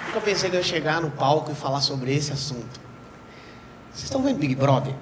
Nunca pensei que eu ia chegar no palco e falar sobre esse assunto. Vocês estão vendo Big Brother?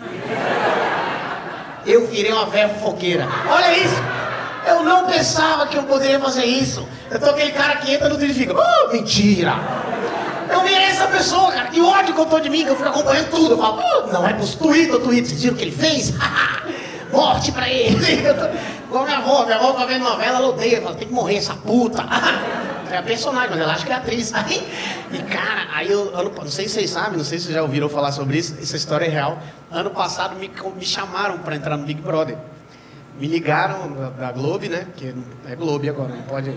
Eu virei uma velha fofoqueira. Olha isso! Eu não pensava que eu poderia fazer isso. Eu tô aquele cara que entra no Twitter e fica, oh, mentira! Eu virei essa pessoa, cara. Que ódio que eu tô de mim, que eu fico acompanhando tudo. Eu falo, oh, não é pros Twitter. Vocês viram o que ele fez? Morte pra ele. Igual minha avó tá vendo novela, ela odeia. Ela fala, tem que morrer essa puta. É a personagem, mas ela acha que é atriz. E cara, aí eu, não sei se vocês sabem, não sei se vocês já ouviram falar sobre isso, essa história é real. Ano passado me chamaram pra entrar no Big Brother. Me ligaram da Globo, né? Porque é Globo agora, não pode...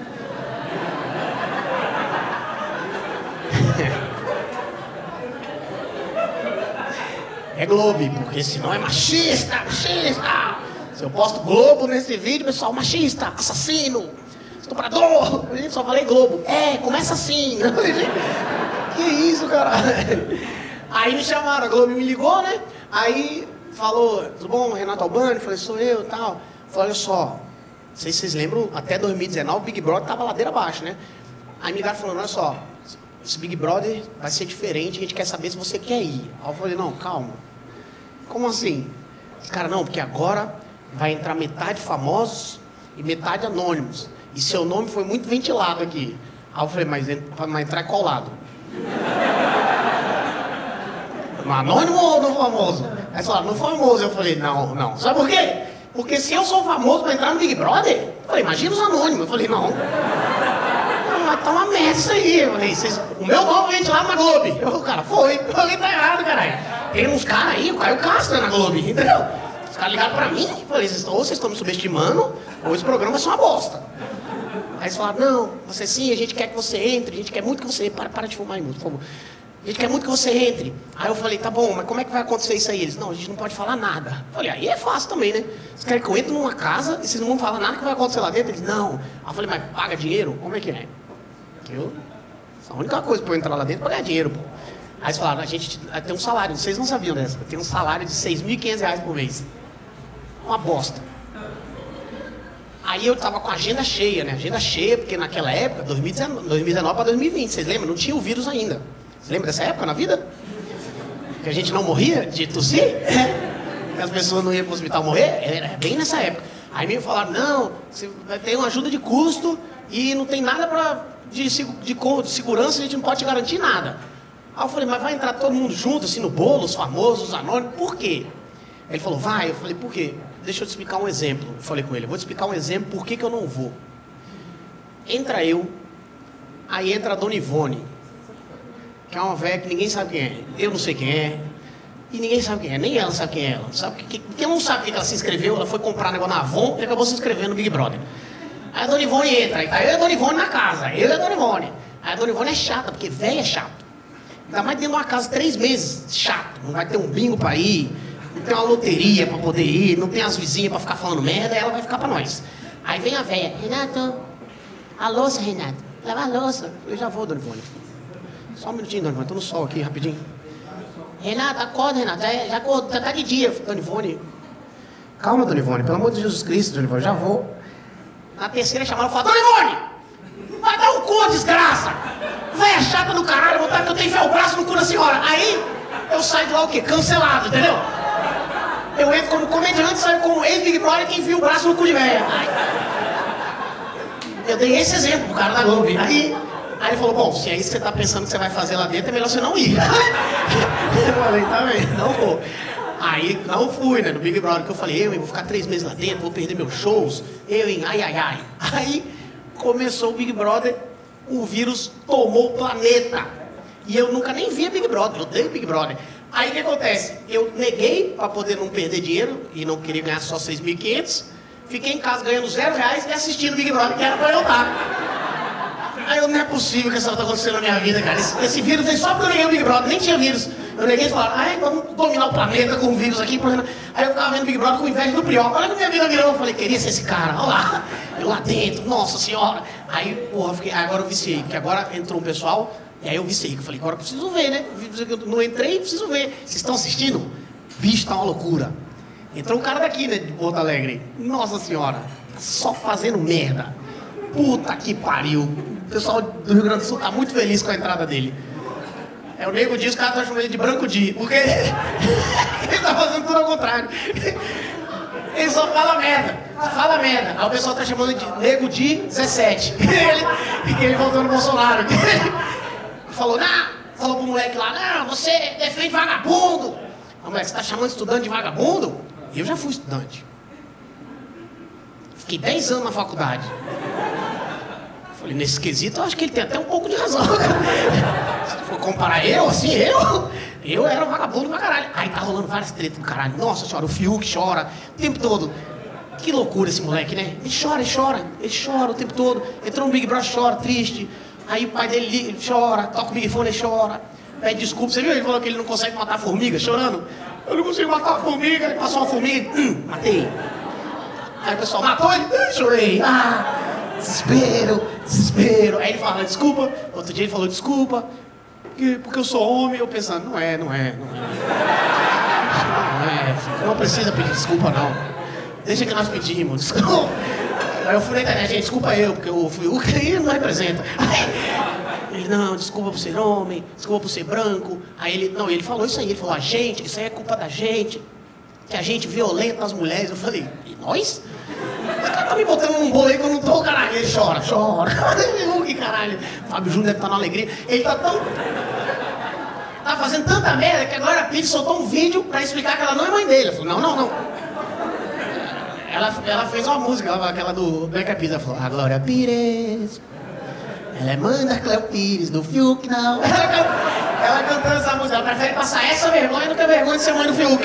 É Globo, porque senão é machista. Se eu posto Globo nesse vídeo, pessoal, machista, assassino, estuprador. Eu só falei Globo. Começa assim. Que isso, caralho? Aí me chamaram, a Globo me ligou, né? Aí falou, tudo bom, Renato Albani? Falei, sou eu e tal. Falei, olha só, não sei se vocês lembram, até 2019 o Big Brother tava ladeira abaixo, né? Aí me ligaram falando, olha só, esse Big Brother vai ser diferente, a gente quer saber se você quer ir. Aí eu falei, não, calma. Como assim? Cara, não, porque agora vai entrar metade famosos e metade anônimos. E seu nome foi muito ventilado aqui. Aí eu falei, mas pra entrar qual lado? No anônimo ou no famoso? Aí eles falaram, no famoso. Eu falei, não. Sabe por quê? Porque se eu sou famoso pra entrar no Big Brother, eu falei, imagina os anônimos. Eu falei, não. Mas tá uma merda isso aí. Eu falei, o meu nome vem de lá na Globo. Eu falei, cara, foi. Eu falei, tá errado, caralho. Tem uns caras aí, o Caio Castro na Globo, entendeu? Os caras ligaram pra mim. Eu falei, ou vocês estão me subestimando, ou esse programa vai ser uma bosta. Aí eles falaram, não, você sim, a gente quer que você entre, a gente quer muito que você... Para de fumar aí, por favor. A gente quer muito que você entre. Aí eu falei, tá bom, mas como é que vai acontecer isso aí? Eles, não, a gente não pode falar nada. Eu falei, aí é fácil também, né? Vocês querem que eu entre numa casa e vocês não vão falar nada que vai acontecer lá dentro? Eles, não. Aí eu falei, mas paga dinheiro? Como é que é? A única coisa pra eu entrar lá dentro é pagar dinheiro, pô. Aí eles falaram, a gente tem um salário, vocês não sabiam dessa, tem um salário de R$6.500 por mês. Uma bosta. Aí eu tava com a agenda cheia, né? Agenda cheia, porque naquela época, 2019 para 2020, vocês lembram? Não tinha o vírus ainda. Você lembra dessa época na vida? Que a gente não morria de tossir? Que as pessoas não iam pro hospital morrer? Era bem nessa época. Aí me falaram, não, você vai ter uma ajuda de custo e não tem nada de segurança, a gente não pode te garantir nada. Aí eu falei, mas vai entrar todo mundo junto, assim, no bolo, os famosos, os anônimos, por quê? Ele falou, vai. Eu falei, por quê? Deixa eu te explicar um exemplo. Eu falei com ele, vou te explicar um exemplo por que eu não vou. Entra eu, aí entra a Dona Ivone, que é uma velha que ninguém sabe quem é. Eu não sei quem é, e ninguém sabe quem é, nem ela sabe quem é ela. Porque não sabe que ela se inscreveu, ela foi comprar negócio na Avon e acabou se inscrevendo no Big Brother. Aí a Dona Ivone entra, aí tá eu e a Dona Ivone na casa, eu e a Dona Ivone. Aí a Dona Ivone é chata, porque velha é chato. Ainda mais dentro de uma casa 3 meses, chato. Não vai ter um bingo pra ir, não tem uma loteria pra poder ir, não tem as vizinhas pra ficar falando merda, ela vai ficar pra nós. Aí vem a velha, Renato, a louça, Renato, leva a louça. Eu já vou, Dona Ivone. Só um minutinho, Dona Ivone, tô no sol aqui, rapidinho. Renato, acorda, Renato, já tá de dia, Dona Ivone. Calma, Dona Ivone, pelo amor de Jesus Cristo, Dona Ivone, já vou. Na terceira chamada eu falo, Dona Ivone, vai dar um cu, desgraça. Véia chata do caralho, botar que eu tenho que enfiar o braço no cu da senhora. Aí, eu saio de lá o quê? Cancelado, entendeu? Eu entro como comediante, saio como ex-Big Brother que enfia o braço no cu de véia. Eu dei esse exemplo pro cara da Globo. Aí ele falou, bom, se é isso que você tá pensando que você vai fazer lá dentro, é melhor você não ir. Eu falei, tá bem, não vou. Aí, não fui, né, no Big Brother, que eu falei, vou ficar 3 meses lá dentro, vou perder meus shows, ai. Aí, começou o Big Brother, o vírus tomou o planeta. E eu nunca nem via Big Brother, eu odeio Big Brother. Aí o que acontece? Eu neguei para poder não perder dinheiro e não queria ganhar só 6.500. Fiquei em casa ganhando R$0 e assistindo Big Brother, que era para eu estar. Aí eu, não é possível que isso tá acontecendo na minha vida, cara. Esse vírus veio só porque eu neguei o Big Brother, nem tinha vírus. Eu neguei e falaram, vamos dominar o planeta com o vírus aqui. Aí eu ficava vendo Big Brother com inveja do Prior. Olha que minha vida virou, eu falei, queria ser esse cara, olha lá. Eu lá dentro, nossa senhora. Aí, porra, agora eu viciei, porque agora entrou um pessoal, e aí eu viciei. Eu falei, agora eu preciso ver, né? Eu não entrei, preciso ver. Vocês estão assistindo? Bicho, tá uma loucura. Entrou um cara daqui, né, de Porto Alegre. Nossa senhora, só fazendo merda. Puta que pariu. pessoal do Rio Grande do Sul tá muito feliz com a entrada dele. É o Nego Di, os caras estão chamando ele de Branco Di, porque ele tá fazendo tudo ao contrário. Ele só fala merda, Aí o pessoal tá chamando de Nego Di 17. ele voltou no Bolsonaro. Falou pro moleque lá, não, você defende vagabundo. A moleque, você tá chamando estudante de vagabundo? Eu já fui estudante. Fiquei 10 anos na faculdade. Falei, nesse quesito, eu acho que ele tem até um pouco de razão. Se for comparar eu, assim, eu era um vagabundo pra caralho. Aí tá rolando várias tretas do caralho. Nossa senhora, o Fiuk chora o tempo todo. Que loucura esse moleque, né? Ele chora o tempo todo. Entrou no Big Brother, chora, triste. Aí o pai dele chora, toca o Big Fone, ele chora. Pede desculpa. Você viu? Ele falou que ele não consegue matar a formiga, chorando. Eu não consigo matar a formiga. Ele passou uma formiga, matei. Aí o pessoal matou ele, chorei. Desespero. Aí ele fala, desculpa. Outro dia ele falou, desculpa. Porque eu sou homem. Eu pensando, não é. Não precisa pedir desculpa, não. Deixa que nós pedimos, desculpa. Aí eu fui na internet, gente, desculpa eu, porque eu fui o que não representa. Ele, não, desculpa por ser homem, desculpa por ser branco. Aí ele falou isso aí, ele falou, a gente, isso aí é culpa da gente. Que a gente violenta as mulheres. Eu falei, e nós? Os caras tá me botando num bolo aí que eu não tô, caralho. Ele chora. Que caralho. Fábio Júnior deve estar na alegria. Ele tá fazendo tanta merda que agora a Pires soltou um vídeo pra explicar que ela não é mãe dele. Eu falei, não. Ela fez uma música, aquela do Black Eyed Peas. Ela falou, a Glória Pires, ela é mãe da Cleo Pires, do Fiuk, não. Ela cantando essa música, ela prefere passar essa vergonha do que a vergonha de ser mãe do Fiuk.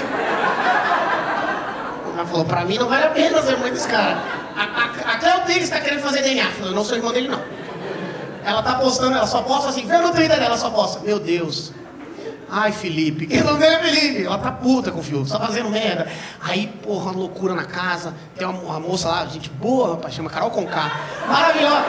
Ela falou, pra mim não vale a pena ser mãe desse cara. A Cleo Pires tá querendo fazer DNA. Eu falei, eu não sou irmã dele, não. Ela tá postando, ela só posta assim, vê no Twitter dela, ela só posta. Meu Deus. Ai, Felipe. O nome dele é Felipe. Ela tá puta com o Fiuk, tá fazendo merda. Aí, porra, uma loucura na casa. Tem uma moça lá, gente boa, rapaz, chama Carol Conká. Maravilhosa.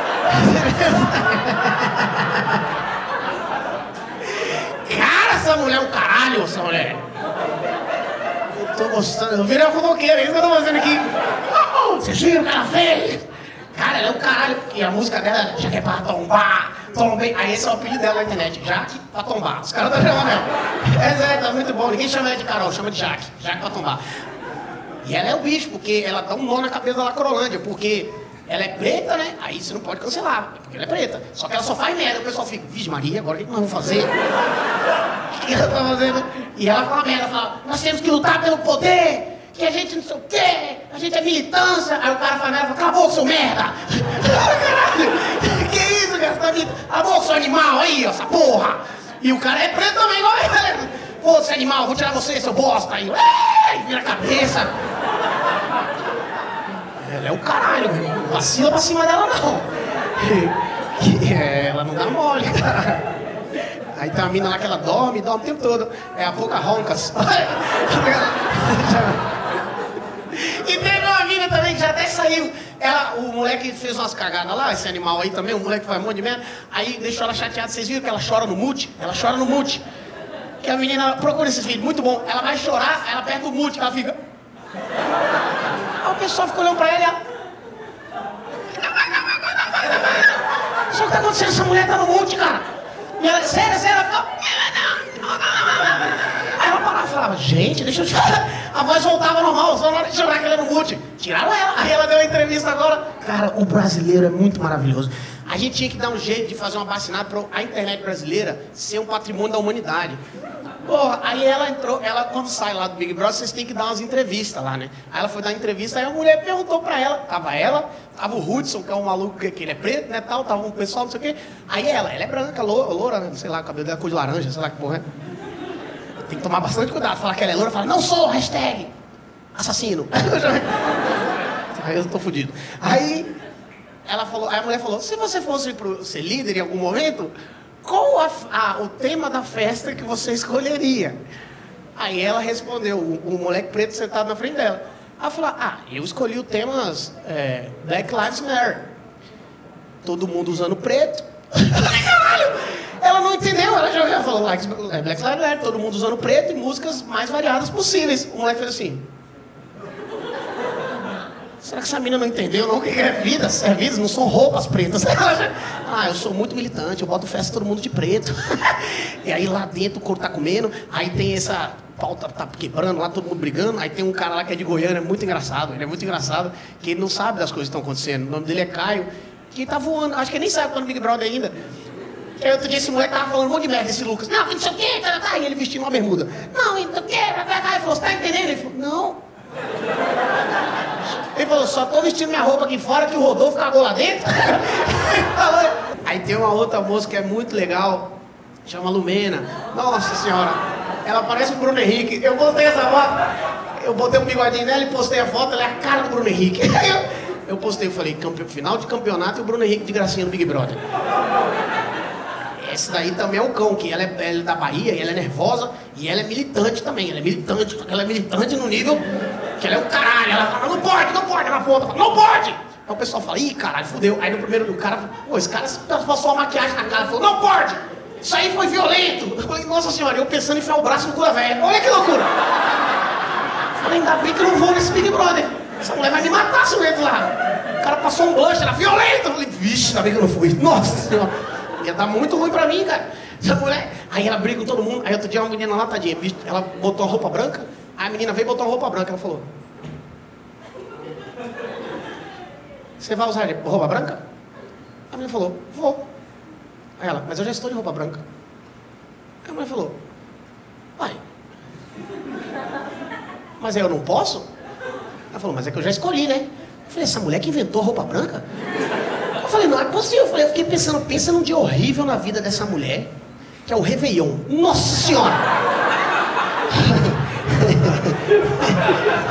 Cara, essa mulher é um caralho, essa mulher. Eu tô gostando. Eu virei uma fofoqueira, é isso que eu tô fazendo aqui. Vocês viram o que ela fez? Cara, ela é um caralho. E a música dela, já que é pra tombar, tombei. Aí esse é o apelido dela na internet, Jaque pra tombar. Os caras estão chamando ela. Tá muito bom. Ninguém chama ela de Carol, chama de Jaque. Jaque pra tombar. E ela é o bicho, porque ela dá um nó na cabeça da Lacrolândia, porque ela é preta, né? Aí você não pode cancelar, porque ela é preta. Só que ela só faz merda. O pessoal fica, Vixe Maria, agora o que nós vamos fazer? O que ela tá fazendo? E ela fala merda, fala, nós temos que lutar pelo poder. Que a gente não sei o quê, a gente é militância. Aí o cara fala merda, fala, acabou, seu merda. Caralho, que isso, cara? Você tá militando? Acabou, seu animal aí, essa porra. E o cara é preto também, igual ele. Pô, seu animal, vou tirar você, seu bosta. Aí, vira a cabeça. Ela é o caralho, meu irmão. Vacila pra cima dela, não. Ela não dá mole, cara. Aí tem uma mina lá que ela dorme o tempo todo. É a Pocahontas. E teve uma mina também que já até saiu. O moleque fez umas cagadas lá, esse animal aí também, o moleque faz um monte de merda. Aí deixou ela chateada. Vocês viram que ela chora no mute? Ela chora no mute. Que a menina, procura esses vídeos, muito bom. Ela vai chorar, ela aperta o mute, ela fica... Aí o pessoal fica olhando pra ela e ela... Só que tá acontecendo, essa mulher tá no mute, cara. E ela, sério, ela fica... Aí ela parava e falava, gente, deixa eu chorar. A voz voltava normal, só na hora de chorar que ela era no mute. Tiraram ela. Aí ela deu uma entrevista agora. Cara, o brasileiro é muito maravilhoso. A gente tinha que dar um jeito de fazer uma bacinada para a internet brasileira ser um patrimônio da humanidade. Porra, aí ela entrou, quando sai lá do Big Brother, vocês têm que dar umas entrevistas lá, né? Aí ela foi dar entrevista, aí a mulher perguntou pra ela, tava o Hudson, que é um maluco que ele é preto, né, tal, tava um pessoal, não sei o quê. Aí ela é branca, loura, né, sei lá, o cabelo dela cor de laranja, sei lá que porra é. Tem que tomar bastante cuidado, falar que ela é loura, fala, não sou, hashtag, assassino. Aí eu tô fudido. Aí a mulher falou, se você fosse ser líder em algum momento, qual o tema da festa que você escolheria? Aí ela respondeu, o moleque preto sentado na frente dela. Ela falou, eu escolhi o tema Black Lives Matter. Todo mundo usando preto. Caralho! Ela não entendeu, ela falou Black Lives Matter, todo mundo usando preto e músicas mais variadas possíveis. O moleque fez assim. será que essa menina não entendeu não? O que é vidas? É vidas, não são roupas pretas. Ah, eu sou muito militante, eu boto festa todo mundo de preto. E aí lá dentro o couro tá comendo, aí tem essa... O pau tá quebrando lá, todo mundo brigando. Aí tem um cara lá que é de Goiânia, é muito engraçado. Ele é muito engraçado, que ele não sabe das coisas que estão acontecendo. O nome dele é Caio, que tá voando. Acho que ele nem sabe que tá no Big Brother ainda. E aí outro dia esse moleque tava falando um monte de merda, esse Lucas. Não sei o quê, tá. E ele vestindo uma bermuda. Não sei o quê, Ele falou, você tá entendendo? Ele falou, não. Ele falou, só tô vestindo minha roupa aqui fora que o Rodolfo cagou lá dentro. Aí tem uma outra moça que é muito legal, chama Lumena. Nossa senhora, ela parece o Bruno Henrique. Eu postei essa foto, eu botei um bigodinho nela e postei a foto, ela é a cara do Bruno Henrique. Aí eu postei, eu falei, final de campeonato e o Bruno Henrique de gracinha no Big Brother. Essa daí também é o cão, que ela é da Bahia, e ela é nervosa, e ela é militante também, ela é militante no nível que ela é um caralho, ela fala, não pode, ela aponta, não pode! Aí o pessoal fala, ih, caralho, fudeu. Aí no primeiro do cara, pô, esse cara passou uma maquiagem na cara, falou, não pode! Isso aí foi violento! Eu falei, nossa senhora, eu pensando em enfiar o braço no cu da velha, olha que loucura! Eu falei, ainda bem que eu não vou nesse Big Brother, essa mulher vai me matar se eu entro lá. O cara passou um blush, era violento! Eu falei, vixe, ainda bem que eu não fui, nossa senhora! Ia dar muito ruim pra mim, cara. Essa mulher... Aí ela briga com todo mundo. Aí outro dia uma menina lá, tadinha, ela botou uma roupa branca. Aí a menina veio e botou uma roupa branca. Ela falou... Você vai usar roupa branca? A menina falou, vou. Aí ela, mas eu já estou de roupa branca. Aí a mulher falou, vai. Mas aí eu não posso? Ela falou, mas é que eu já escolhi, né? Eu falei, essa mulher que inventou a roupa branca? Eu falei, não é possível. Eu fiquei pensando, pensa num dia horrível na vida dessa mulher, que é o Réveillon. Nossa Senhora!